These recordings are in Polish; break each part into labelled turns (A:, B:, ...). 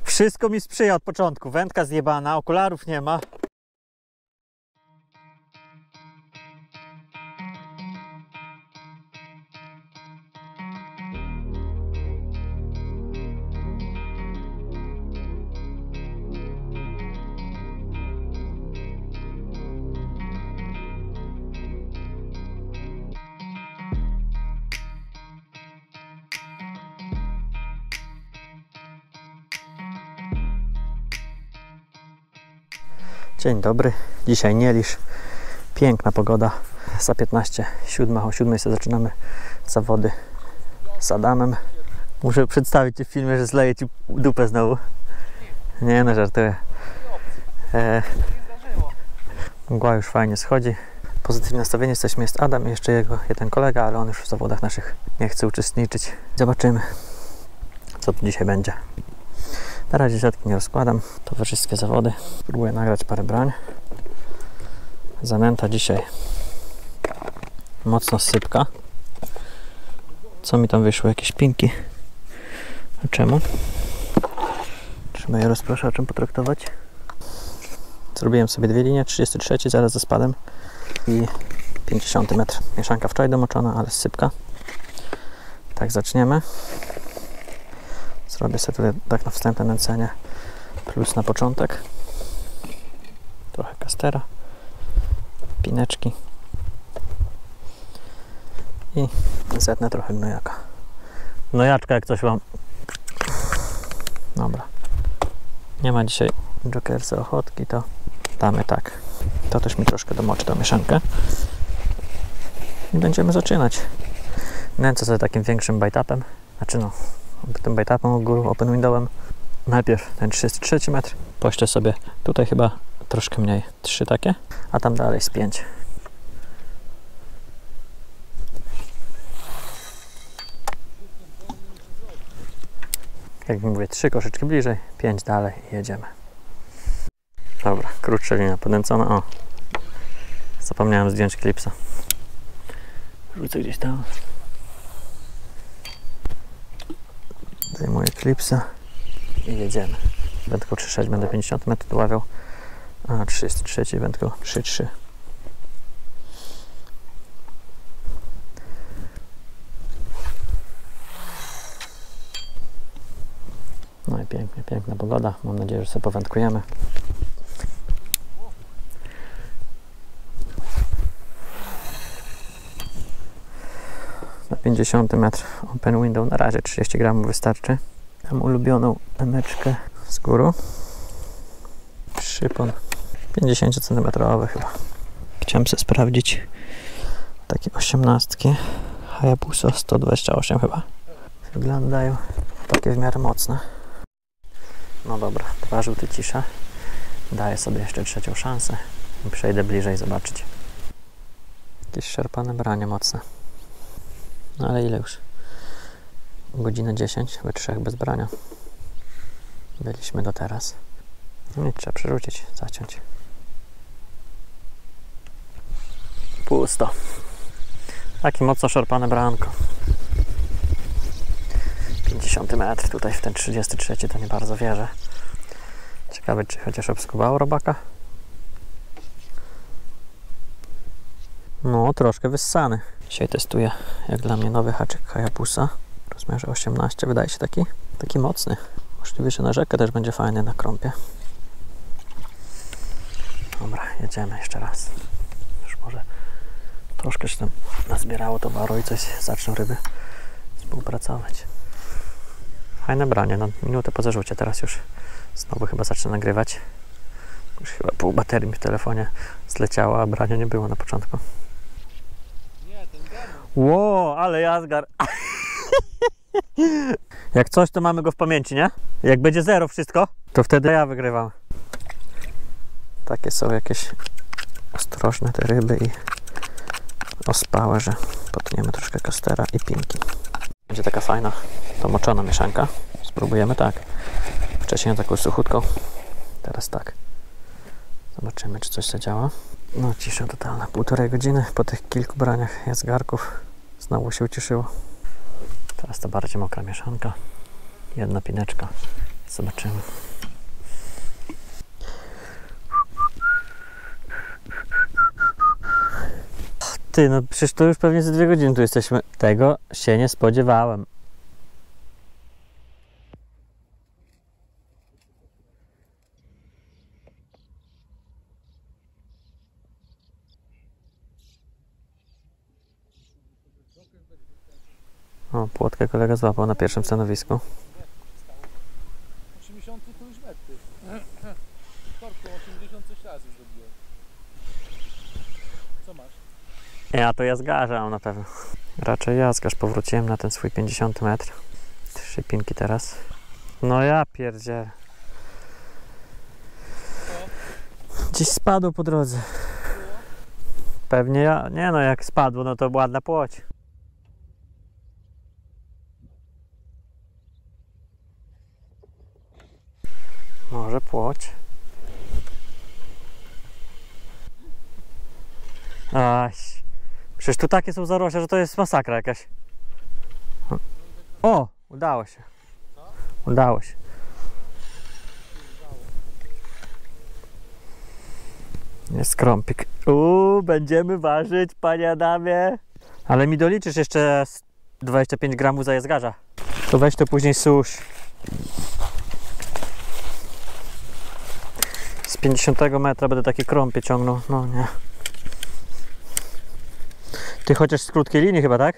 A: Wszystko mi sprzyja od początku. Wędka zjebana, okularów nie ma. Dzień dobry, dzisiaj Nielisz, piękna pogoda, za 15, 7, o 7 sobie zaczynamy zawody z Adamem. Muszę przedstawić Ci w filmie, że zleję Ci dupę znowu. Nie no, żartuję. Mgła już fajnie schodzi. Pozytywnie nastawienie jesteśmy, jest Adam i jeszcze jego jeden kolega, ale on już w zawodach naszych nie chce uczestniczyć. Zobaczymy, co tu dzisiaj będzie. Na razie siatki nie rozkładam, towarzyskie zawody. Spróbuję nagrać parę brań. Zanęta dzisiaj mocno sypka. Co mi tam wyszło? Jakieś pinki. A czemu? Trzeba je rozpraszaczem potraktować. Zrobiłem sobie dwie linie, 33 zaraz ze spadem i 50 metr. Mieszanka wczoraj domoczona, ale sypka. Tak zaczniemy. Zrobię sobie tutaj tak na wstępne nęcenie plus na początek. Trochę kastera, pineczki i zetnę trochę gnojaka. Gnojaczka jak coś mam. Dobra. Nie ma dzisiaj jokersa ochotki, to damy tak. To też mi troszkę domoczy tą mieszankę. I będziemy zaczynać. Nęcę sobie takim większym bite-upem. Znaczy no, tym bite-upem u góry, open windowem. Najpierw ten 33 metr. Poślę sobie tutaj chyba troszkę mniej. 3 takie, a tam dalej z 5. Jak mówię, 3 koszyczki bliżej, 5 dalej i jedziemy. Dobra, krótsza linia podęcona. O, zapomniałem zdjąć klipsa. Rzucę gdzieś tam. Zdejmuję klipsa i jedziemy. Wędką 3,6 będę 50 metrów dławiał, a 33 wędką 3,3. No i pięknie, piękna pogoda. Mam nadzieję, że sobie powędkujemy. Na 50 metr open window na razie 30 gramów wystarczy. Mam ulubioną emeczkę z góry. Szypon 50 cm chyba. Chciałem sobie sprawdzić takie 18 Hayabusa 128 chyba. Wyglądają takie w miarę mocne. No dobra, 2 żółte cisza. Daję sobie jeszcze trzecią szansę i przejdę bliżej zobaczyć. Jakieś szarpane branie mocne. No ale ile już? Godzinę 10, we 3 bez brania. Byliśmy do teraz. No i trzeba przerzucić, zaciąć. Pusto. Taki mocno szarpane branko. 50 metr, tutaj w ten 33 to nie bardzo wierzę. Ciekawe, czy chociaż obskubało robaka? No, troszkę wyssany. Dzisiaj testuję, jak dla mnie, nowy haczyk Hayabusa. Rozmiarze 18, wydaje się taki mocny. Możliwe, że na rzekę też będzie fajny na krąpie. Dobra, jedziemy jeszcze raz. Już może troszkę się tam nazbierało towaru i coś zaczną ryby współpracować. Fajne branie, no minutę po zarzucie. Teraz już znowu chyba zacznę nagrywać. Już chyba pół baterii mi w telefonie zleciało, a brania nie było na początku. Ło, ale jazgar. Jak coś, to mamy go w pamięci, nie? Jak będzie 0 wszystko, to wtedy ja wygrywam. Takie są jakieś ostrożne te ryby i ospałe, że potniemy troszkę kastera i pinki. Będzie taka fajna, domoczona mieszanka. Spróbujemy tak. Wcześniej taką suchutką, teraz tak. Zobaczymy, czy coś zadziała. No, cisza totalna. 1,5 godziny po tych kilku braniach jazgarków znowu się uciszyło. Teraz to bardziej mokra mieszanka. Jedna pineczka Zobaczymy. Ty, no przecież to już pewnie za 2 godziny tu jesteśmy. Tego się nie spodziewałem. O, płotkę kolega złapał na pierwszym stanowisku.
B: 80 to już metry. Korku 80 coś razy zrobiłem. Co masz?
A: Ja to jazgarza mam na pewno. Raczej jazgarz. Powróciłem na ten swój 50 metr. 3 pinki teraz. No ja pierdzielę. Gdzieś spadł po drodze. Pewnie ja. Nie no, jak spadło, no to ładna płoć. Może płoć. Aj. Przecież tu takie są zarośla, że to jest masakra jakaś. O! Udało się. Udało się. Jest krąpik. Będziemy ważyć, panie Adamie. Ale mi doliczysz jeszcze 25 gramów za jazgarza. To weź to później susz. Z 50 metra będę takie krąpie ciągnął. No nie. Ty chociaż z krótkiej linii chyba, tak?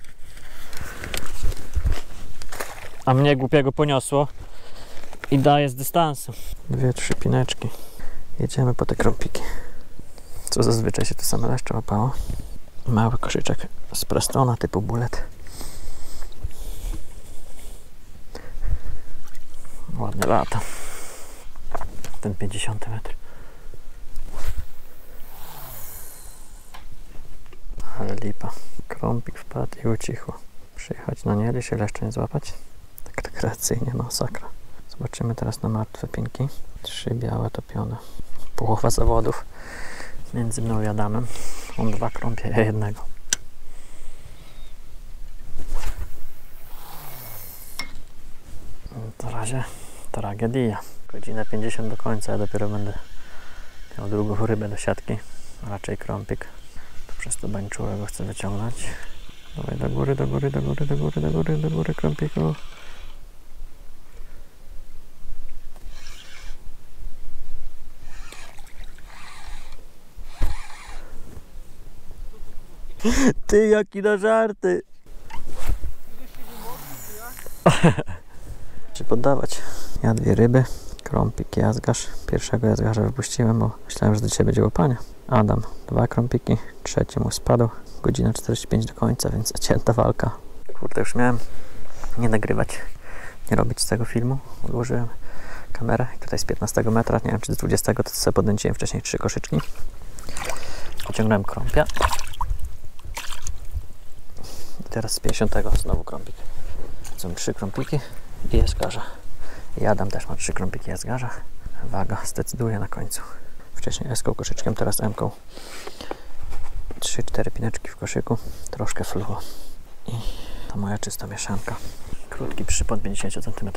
A: A mnie głupiego poniosło i daje z dystansu. 2-3 pineczki. Jedziemy po te krąpiki. Co zazwyczaj się tu same leszcze łapało. Mały koszyczek z Prestona typu bullet. Ładne lata. Ten 50 metr. Ale lipa. Krąpik wpadł i ucichło. Przyjechać na nieli się leszcze nie złapać. Tak rekreacyjnie, masakra. Zobaczymy teraz na martwe pinki. 3 białe topione. Połowa zawodów między mną i Adamem. On 2 krąpie, ja 1. Na razie tragedia. Godzina 50 do końca, ja dopiero będę miał drugą rybę do siatki. Raczej krąpik. To przez to bańczułę go chcę wyciągnąć. Dawaj do góry, do góry, do góry, do góry, do góry, do góry krąpiku. Ty, jaki na żarty! Czy poddawać? Ja 2 ryby, krąpik, jazgarz. Pierwszego jazgarza wypuściłem, bo myślałem, że do dzisiaj będzie łapanie. Adam 2 krąpiki, 3 mu spadł. Godzina 45 do końca, więc cięta walka. Kurde, już miałem nie nagrywać, nie robić z tego filmu. Odłożyłem kamerę i tutaj z 15 metra, nie wiem czy z 20, to sobie podnęciłem wcześniej 3 koszyczki. Wyciągnąłem krąpia. I teraz z 50 znowu krąpik. Są 3 krąpiki i jazgarza. I Adam też ma 3 krąpiki jazgarza. Waga zdecyduje na końcu. Wcześniej S-ką koszyczkiem, teraz M-ką. 3-4 pineczki w koszyku. Troszkę fluo. I ta moja czysta mieszanka. Krótki przypon 50 cm.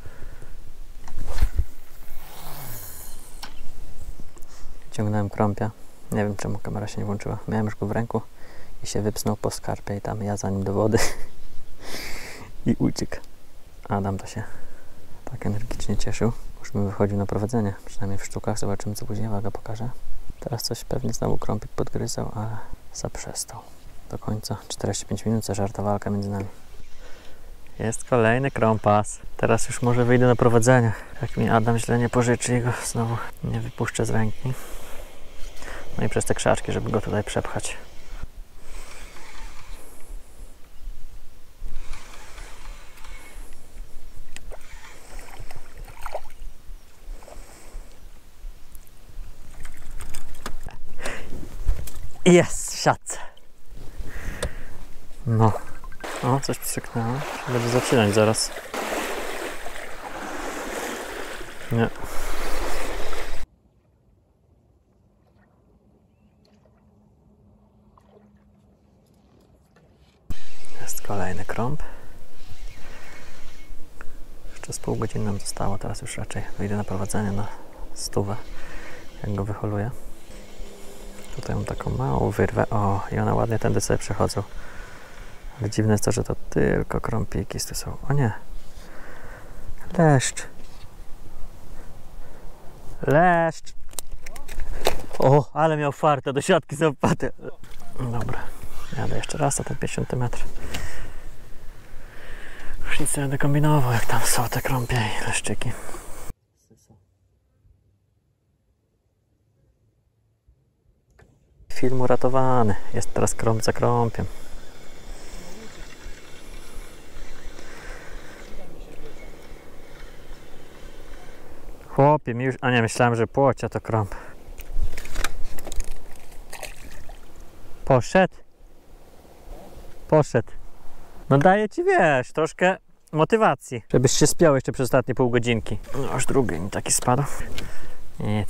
A: Ciągnąłem krąpia. Nie wiem czemu kamera się nie włączyła. Miałem już go w ręku i się wypsnął po skarpie i tam ja za nim do wody. I uciekł. Adam to się tak energicznie cieszył. Już bym wychodził na prowadzenie, przynajmniej w sztukach. Zobaczymy co później waga pokaże. Teraz coś pewnie znowu krąpik podgryzał, ale zaprzestał. Do końca 45 minut zażarta walka między nami. Jest kolejny krąpas. Teraz już może wyjdę na prowadzenie. Jak mi Adam źle nie pożyczy i go znowu nie wypuszczę z ręki. No i przez te krzaczki, żeby go tutaj przepchać. Jest, siat. No. O, coś pstryknęło. Będę zaczynać zaraz. Nie. Jest kolejny krąb. Jeszcze Jeszcze z pół godziny nam zostało, teraz już raczej wyjdę na prowadzenie na 100, jak go wyholuję. Tutaj mam taką małą wyrwę, o, i one ładnie tędy sobie przechodzą. Ale dziwne jest to, że to tylko krąpiki tu są. O nie! Leszcz! Leszcz! O, ale miał fartę, do siatki zapadł. Dobra, jadę jeszcze raz na ten 50 metr. Już nic nie będę kombinował, jak tam są te krąpie i leszczyki. Film uratowany. Jest teraz krąb za krąpiem. Chłopie, mi już... A nie, myślałem, że płocia to krąb. Poszedł? Poszedł. No daję ci, wiesz, troszkę motywacji, żebyś się spiął jeszcze przez ostatnie pół godzinki. No aż drugi mi taki spadł. Nic.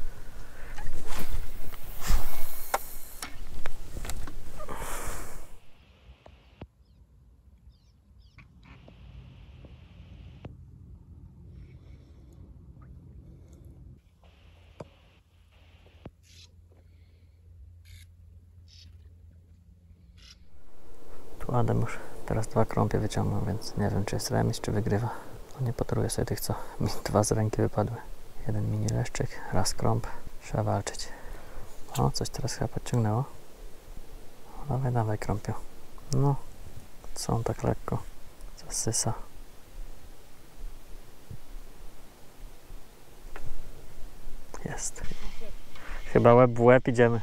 A: Tu Adam już teraz 2 krąpie wyciągnął, więc nie wiem, czy jest remis, czy wygrywa. No nie potruję sobie tych, co mi 2 z ręki wypadły. Jeden mini leszczyk, raz krąp. Trzeba walczyć. O, coś teraz chyba podciągnęło. Dawaj, dawaj krąpiu. No, co on tak lekko zasysa. Jest. Chyba łeb w łeb idziemy.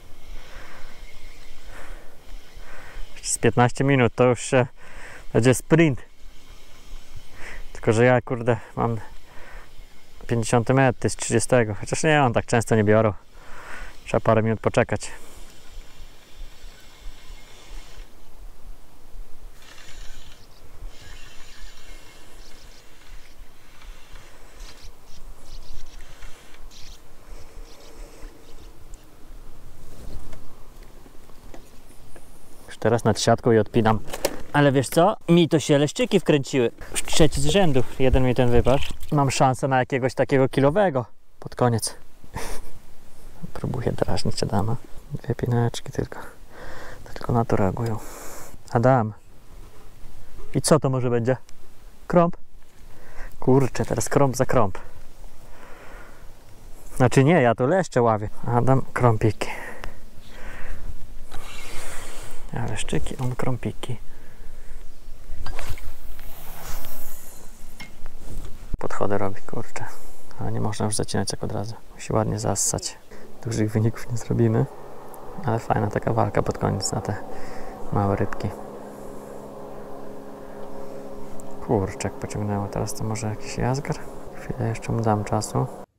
A: Z 15 minut to już się będzie sprint. Tylko że ja kurde mam 50 metr, to jest 30. Chociaż nie, on tak często nie biorą. Trzeba parę minut poczekać. Teraz nad siatką i odpinam. Ale wiesz co? Mi to się leszczyki wkręciły. Już 3 z rzędu. Jeden mi ten wypadł. Mam szansę na jakiegoś takiego kilowego. Pod koniec. Próbuję drażnić Adama. 2 pineczki tylko. Tylko na to reagują. Adam. I co to może będzie? Krąb? Kurczę, teraz krąb za krąb. Znaczy nie, ja to leszcze ławię. Adam, krąpiki. Ja leszczyki, on krąpiki. Podchody robi, kurczę. Ale nie można już zacinać jak od razu. Musi ładnie zassać. Dużych wyników nie zrobimy. Ale fajna taka walka pod koniec na te małe rybki. Kurczak pociągnęło. Teraz to może jakiś jazgar? Chwilę jeszcze mu dam czasu.